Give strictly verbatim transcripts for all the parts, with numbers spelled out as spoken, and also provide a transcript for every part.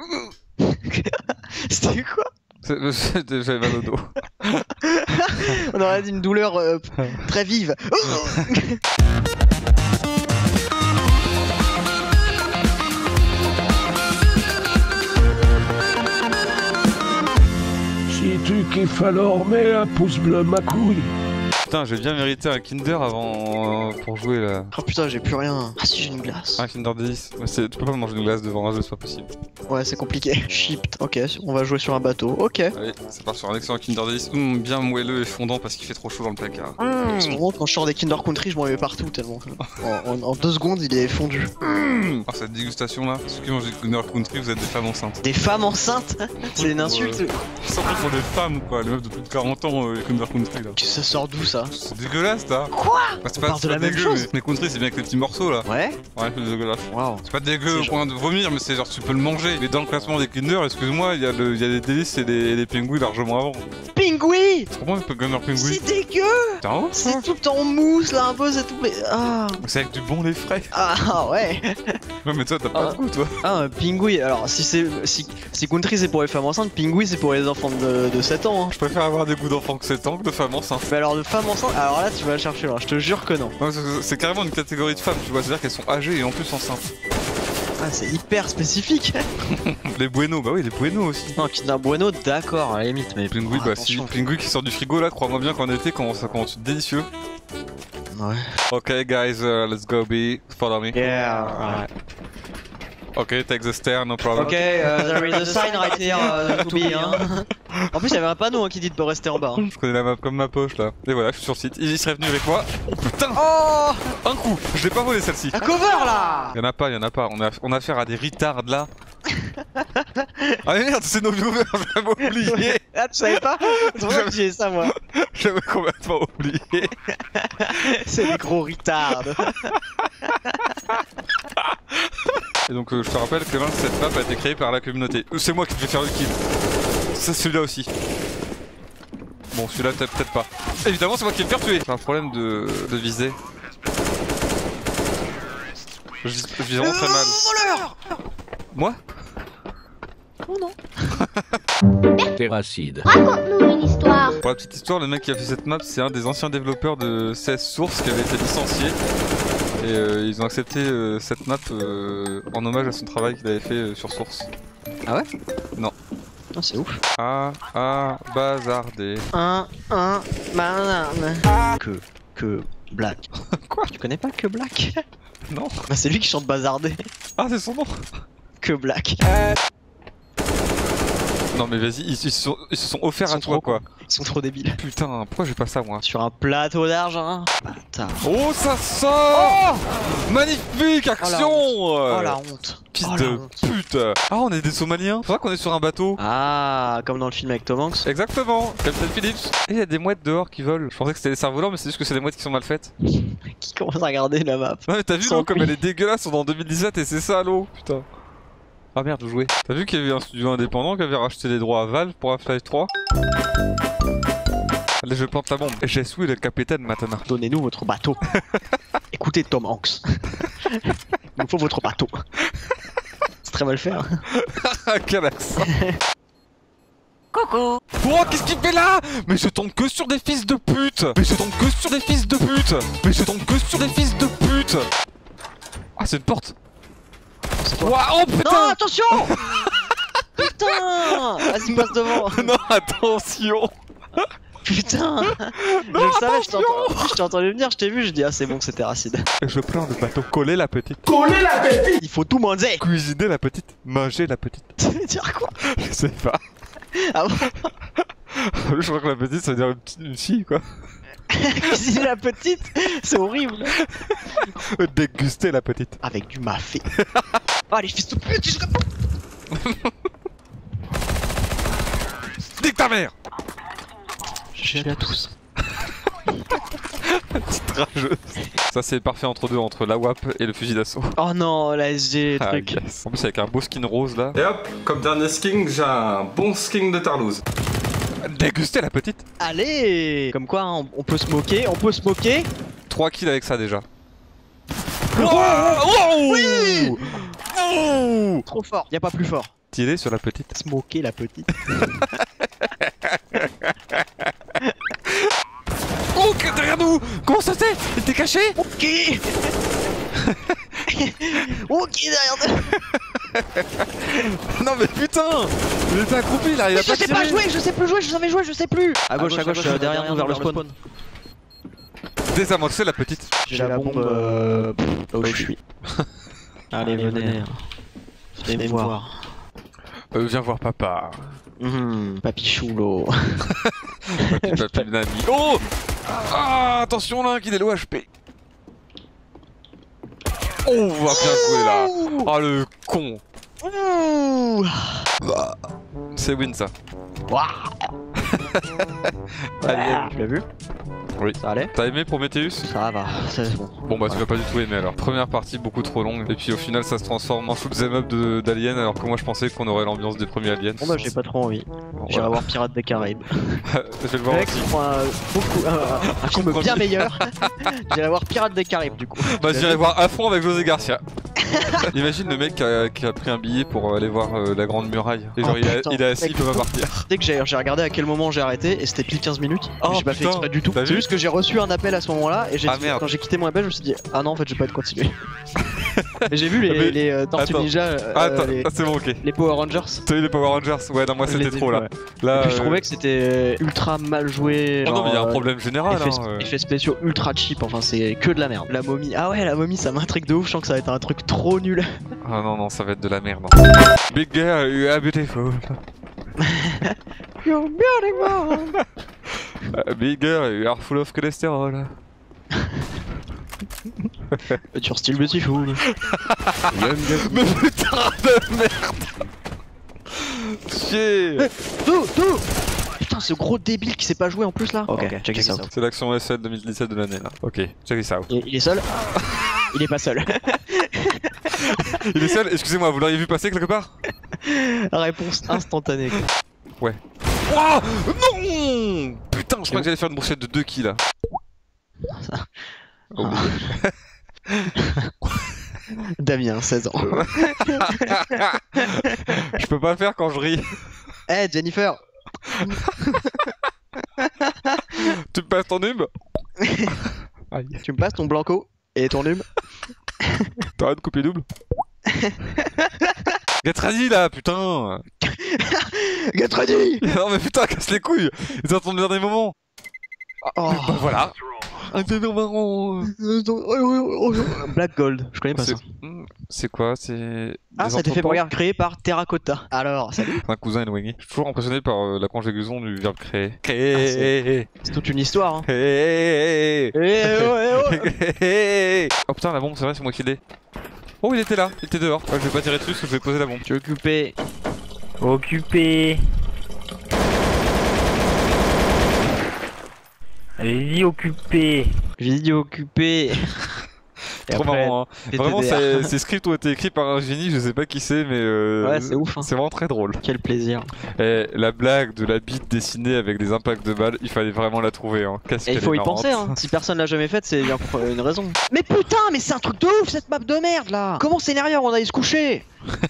C'était quoi? J'avais mal au dos. On aurait dit une douleur euh, très vive. Si tu kiffes alors mets un pouce bleu ma couille. Putain, j'ai bien mérité un Kinder avant euh, pour jouer là. Oh putain, j'ai plus rien. Ah si, j'ai une glace. Un Kinder Délice. Tu peux pas manger une glace devant un jeu, c'est pas possible. Ouais, c'est compliqué. Shipped. Ok, on va jouer sur un bateau. Ok. Allez, ça part sur un excellent Kinder Délice. Mmh, bien moelleux et fondant parce qu'il fait trop chaud dans le placard. Mmh. Souvent, quand je sors des Kinder Country, je m'en mets partout tellement. en, en, en deux secondes, il est fondu. Mmh. Oh, cette dégustation là. Ceux qui mangent des Kinder Country, vous êtes des femmes enceintes. Des femmes enceintes? C'est une insulte. Ouais. Surtout pour des femmes quoi, les meufs de plus de quarante ans, euh, les Kinder Country là. Ça sort d'où ça? C'est dégueulasse là. Quoi? Bah, c'est pas, de la même dégueu, chose. mais les Country c'est bien avec les petits morceaux là. Ouais. Ouais, c'est dégueulasse. Waouh. C'est pas dégueu au point de vomir, mais c'est genre tu peux le manger. Mais dans le classement des Kinder, excuse-moi, il y, le... y a des délices et des, des pingouis largement avant. Pingouis! Comment un Kinder Pingouis? C'est dégueu! C'est tout en mousse là, un peu, c'est tout. Ah. C'est avec du bon lait frais. Ah ouais. Ouais, mais toi, t'as pas ah. de goût, toi. Ah, un pingouis. Alors, si c'est si, si Country c'est pour les femmes enceintes, pingouis c'est pour les enfants de, de sept ans. Hein. Je préfère avoir des goûts d'enfants que sept ans que de femmes enceintes. Mais alors, de femmes enceintes, alors là, tu vas chercher loin, je te jure que non. non c'est carrément une catégorie de femmes, tu vois, c'est-à-dire qu'elles sont âgées et en plus enceintes. Ah, c'est hyper spécifique. Les Bueno, bah oui, les Bueno aussi. Non, Kinder Bueno, d'accord, à la limite, mais. Pingouis, oh, bah attention. si, Pingouis qui sort du frigo là, crois-moi bien qu'en été, quand ça commence délicieux. Ouais. Ok, guys, uh, let's go be. Follow me. Yeah, alright. Ok, take the stair, no problem. Ok, uh, there is a sign right here uh, to be, hein. En plus, il y avait un panneau hein, qui dit de rester en bas. Hein. Je connais la map comme ma poche là. Et voilà, je suis sur site. Il serait venu avec moi. Oh putain! Oh! Un coup! Je l'ai pas volé celle-ci. Un cover là! Y'en a pas, y'en a pas. On a, on a affaire à des retards là. Ah merde, c'est nos viewers, j'avais oublié! Ah, tu savais pas? C'est pour ça que j'ai ça moi. J'avais complètement oublié. C'est des gros retards. Et donc euh, je te rappelle que cette map a été créée par la communauté. C'est moi qui vais faire le kill. Ça, celui-là aussi. Bon, celui-là peut-être pas. Évidemment, c'est moi qui vais le faire tuer. J'ai un problème de, de viser. Je, je vise vraiment très mal. Voleur! Moi? Oh non. Terracide. Raconte-nous une histoire. Pour la petite histoire, le mec qui a fait cette map, c'est un des anciens développeurs de C S Source qui avait été licencié. Et euh, ils ont accepté euh, cette map euh, en hommage à son travail qu'il avait fait euh, sur Source. Ah ouais? Non. Ah, c'est ouf. Ah, ah, bazardé. Un, un, banane. Que, que, Black. Quoi? Tu connais pas Que Black? Non. Bah, c'est lui qui chante Bazardé. Ah, c'est son nom. Que Black. Non mais vas-y, ils, ils, se sont, ils se sont offerts Ils à sont toi trop quoi. Ils sont trop débiles. Putain, pourquoi j'ai pas ça moi? Sur un plateau d'argent. Bâtard. Oh ça sort. Oh magnifique action. Oh la honte. Fils oh, de la honte. pute. Ah on est des Somaliens. C'est vrai qu'on est sur un bateau. Ah, comme dans le film avec Tom Hanks. Exactement, Captain Phillips. Et il y a des mouettes dehors qui volent. Je pensais que c'était des cerfs-volants mais c'est juste que c'est des mouettes qui sont mal faites. Qui commence à regarder la map. Non mais t'as vu Sans l'eau comme pluie. elle est dégueulasse, on est en deux mille dix-sept et c'est ça l'eau. Putain. Ah merde, où jouer? T'as vu qu'il y avait un studio indépendant qui avait racheté les droits à Valve pour Half-Life trois? Allez, je plante la bombe. Je suis le capitaine maintenant. Donnez-nous votre bateau. Écoutez Tom Hanks. Il nous faut votre bateau. C'est très mal fait. Hein. Quel accent. Coucou. Oh, qu'est-ce qu'il fait là? Mais je tombe que sur des fils de pute. Mais je tombe que sur des fils de pute. Mais je tombe que sur des fils de pute. Ah, c'est une porte. Wow, oh putain. Non, attention. Putain. Vas-y, passe devant. Non, attention. Putain. Non, je le savais, je t'ai attention. entendu, je t'ai entendu venir, je t'ai vu, je dis ah c'est bon, c'était Racide. Je prends le bateau. Coller la petite. Coller la petite. Il faut tout manger. Cuisiner la petite. Manger la petite. Tu veux dire quoi? Je sais pas. Ah bon? Je crois que la petite ça veut dire une, petite, une fille quoi. Cuisiner la petite, c'est horrible. Déguster la petite. Avec du mafé. Oh les fils de pute, je... Nique ta mère. J'ai à tous. Petite rageuse. Ça c'est parfait entre deux, entre la W A P et le fusil d'assaut. Oh non, la S G, Ah, truc. yes. En plus avec un beau skin rose là. Et hop, comme dernier skin, j'ai un bon skin de Tarlouse. Déguster la petite. Allez. Comme quoi, hein, on, on peut se moquer, on peut se moquer. trois kills avec ça déjà. Oh Wow. oui. Oh. Trop fort, y a pas plus fort. Tirer sur la petite. Smoker la petite. Oh, que derrière nous! Comment ça c'est? Il était caché? Ok. Ok derrière nous. Non mais putain! Il était accroupi là, il a je pas sais tiré. pas jouer, je sais plus jouer, je savais jouer, je sais plus. À gauche, à gauche, à gauche derrière nous vers le spawn. Désamorcer la petite. J'ai la bombe euh... là où je suis. Allez, venez. Venez me voir. Euh, viens voir papa. Mmh, papy choulo. Papy, papy, l'ami. Oh! Ah, attention là, qu'il est low H P. Oh, on va bien jouer là. Oh le con. Ouh. C'est win ça. Allez, tu l'as vu? Oui. Ça allait? T'as aimé Prometheus? Ça va, c'est bon. Bon bah tu vas pas du tout aimer alors. Première partie beaucoup trop longue et puis au final ça se transforme en shoot'em up d'Alien alors que moi je pensais qu'on aurait l'ambiance des premiers Aliens. Bon bah j'ai pas trop envie. Bon, J'irai voilà. voir Pirates des Caraïbes. Je vais le voir Mec, aussi. pour un, beaucoup, un, un film Compromis. bien meilleur. J'irai voir Pirates des Caraïbes du coup. Bah j'irai voir à fond avec José Garcia. Imagine le mec qui a, qui a pris un billet pour aller voir euh, la grande muraille. Et genre Oh, il, a, putain. il est assis, Mec, il peut pas partir. Dès que j'ai j'ai regardé à quel moment j'ai arrêté et c'était pile quinze minutes. Oh, j'ai pas fait putain. exprès du tout. T'as C'est vu juste que j'ai reçu un appel à ce moment-là et j'ai Ah, dit- merde. quand j'ai quitté mon appel je me suis dit ah non en fait j'ai pas de continuer. Et j'ai vu les, Mais- les euh, Tortues Attends. Ninja, euh, Ah, attends, les, ah, c'est bon ok. les Power Rangers. T'as eu les Power Rangers? Ouais non moi Je c'était les ai trop vus, là. ouais. Là Et puis je euh, trouvais que c'était ultra mal joué. Oh non genre, mais il y a un euh, problème général Effets, hein, euh. effets spéciaux ultra cheap, enfin c'est que de la merde. La momie, ah ouais la momie ça m'intrigue de ouf, je sens que ça va être un truc trop nul. Ah non non ça va être de la merde. Big girl you are beautiful. You're beautiful. Uh, big girl you are full of cholesterol. Sur style beautiful. Mais putain de merde. Chier. Tout, tout. Putain ce gros débile qui sait pas jouer en plus là. Ok, check this out. C'est l'action S L deux mille dix-sept de l'année là. Ok, check this out. Il, il est seul. Il est pas seul. Il est seul, excusez-moi, vous l'auriez vu passer quelque part? Réponse instantanée. Quoi. Ouais. Oh non. Putain, je crois que j'allais faire une brochette de deux kills là. Ça. Oh, Damien, seize ans. Je peux pas le faire quand je ris. Eh Jennifer. Tu me passes ton nub? Aïe. Tu me passes ton blanco et ton num. T'arrêtes de couper double? Get ready là, putain. Get ready. Non mais putain, casse les couilles. Ils attendent le dernier moment. Oh. Bah voilà. Un dernier marron. Black Gold, je connais pas ça. C'est hmm, c'est quoi? C'est... Ah, des ça a été fait pour entrepôts regarde, créé par Terracotta. Alors, salut. Un cousin éloigné. Je suis toujours impressionné par euh, la conjugaison du verbe créer. Ah, Créer. C'est toute une histoire. Hein. Hey. Eh, ouais, ouais. Hey. Oh putain, la bombe, c'est vrai, c'est moi qui l'ai. Oh, il était là, il était dehors. Ouais, je vais pas tirer dessus parce que je vais poser la bombe. Tu es occupé. Occupé. Allez-y, occupé. Vidéo occupé. Et Trop après, marrant, hein. P T D R. Vraiment, c'est- ces scripts ont été écrits par un génie, je sais pas qui c'est, mais euh, Ouais, c'est ouf, hein. C'est vraiment très drôle. Quel plaisir. Et la blague de la bite dessinée avec des impacts de balles, il fallait vraiment la trouver. Hein. Qu'est-ce Et il qu'elle faut est y penser, marrante. hein. Si personne l'a jamais faite, c'est bien pour une raison. Mais putain, mais c'est un truc de ouf cette map de merde là. Comment c'est derrière on allait se coucher?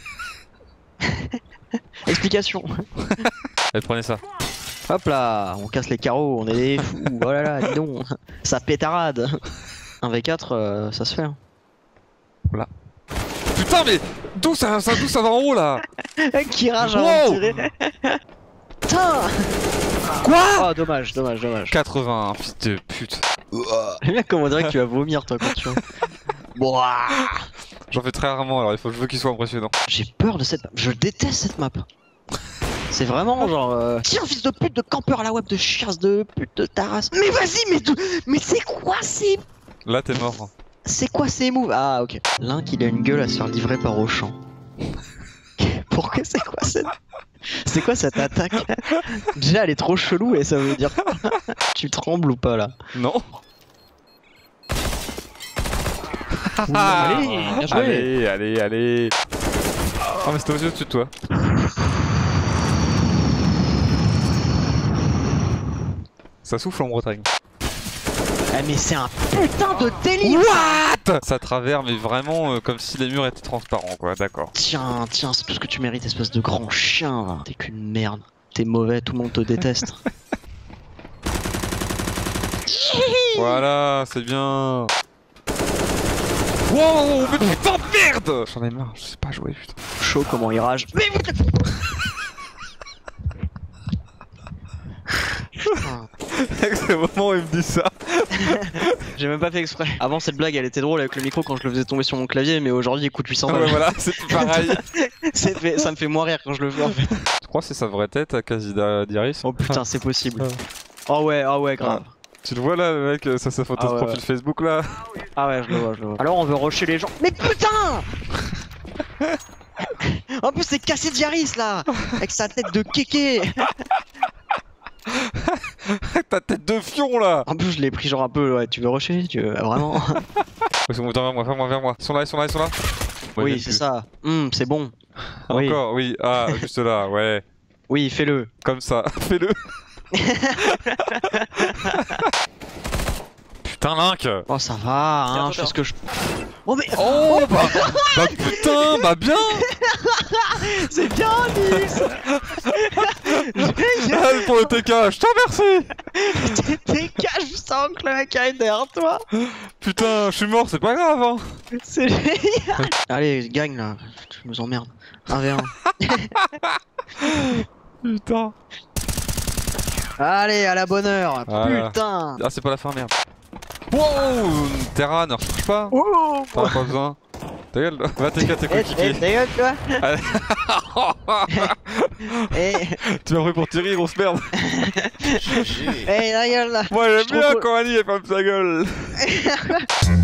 Explication. Elle prenait ça. Hop là, on casse les carreaux, on est des fous. Oh là là, dis donc. Ça pétarade. un v quatre, euh, ça se fait. Hein. Putain, mais d'où ça, ça, d'où ça va en haut là? Qui rage avant Wow. de tirer. Putain. Quoi? Oh dommage, dommage, dommage. quatre-vingts, fils de pute. J'aime bien comment on dirait que tu vas vomir toi quand tu vois. Boah. J'en fais très rarement alors il faut que je veux qu'il soit impressionnant. J'ai peur de cette map, je déteste cette map. C'est vraiment genre euh... Tiens fils de pute de campeur à la web de chiasse de pute de taras. Mais vas-y mais d'où- mais c'est quoi ces... Là t'es mort. C'est quoi ces moves? Ah ok. L'un qu'il a une gueule à se faire livrer par Auchan. Pourquoi c'est quoi cette... C'est quoi cette attaque? Déjà elle est trop chelou et ça veut dire quoi? Tu trembles ou pas là? Non. Allez, bien joué. Allez, allez, allez. Oh mais c'était aussi au-dessus de toi. Ça souffle en Bretagne. Ah mais c'est un putain de délire. What? Ça travers mais vraiment euh, comme si les murs étaient transparents quoi, d'accord. Tiens, tiens, c'est tout ce que tu mérites, espèce de grand chien là. T'es qu'une merde. T'es mauvais, tout le monde te déteste. Voilà, c'est bien. Wow, mais putain de merde. J'en ai marre, je sais pas jouer putain. Chaud comment il rage. Mais vous... Putain. C'est le moment où il me dit ça. J'ai même pas fait exprès. Avant cette blague elle était drôle avec le micro quand je le faisais tomber sur mon clavier, mais aujourd'hui écoute huit cents balles. Ouais voilà, c'est pareil. fait... Ça me fait moins rire quand je le fais en fait. Tu crois que c'est sa vraie tête à Casida d'Iris? Oh putain c'est possible. Oh ouais, oh ouais grave. Tu le vois là le mec, ça sa photo ah de ouais, profil ouais. Facebook là? Ah ouais je le vois, je le vois. Alors on veut rusher les gens. Mais putain. En plus c'est cassé d'Iris là. Avec sa tête de kéké. Ta tête de fion là. En plus je l'ai pris genre un peu, ouais tu veux rusher, tu veux vraiment. Ils sont vers moi, vers moi, vers moi. Ils sont là, ils sont là, ils sont là. Ouais, oui c'est ça, mmh, c'est bon. Encore, oui. oui, ah juste là, ouais. Oui fais-le. Comme ça, fais-le. Putain Link. Oh ça va, hein, je fais ce que je... Oh mais... Oh bah, bah putain, bah bien. C'est bien Nils. Allez pour le T K, je te remercie. T K juste avant que le mec aille derrière toi. Putain, je suis mort, c'est pas grave hein. C'est génial. Allez, gagne là, tu nous emmerdes. un v un. Putain. Allez, à la bonne heure. Voilà. Putain. Ah c'est pas la fin, merde. Wow, Terra, ne recharge pas. Oh. T'en as pas besoin. Ta gueule, va T K tes Eh, coéquipiers. eh, ta gueule toi. Eh, Tu m'as pris pour Thierry, grosse merde. eh, ta gueule là. Moi j'aime Je trouve bien que- quand Annie elle ferme sa gueule.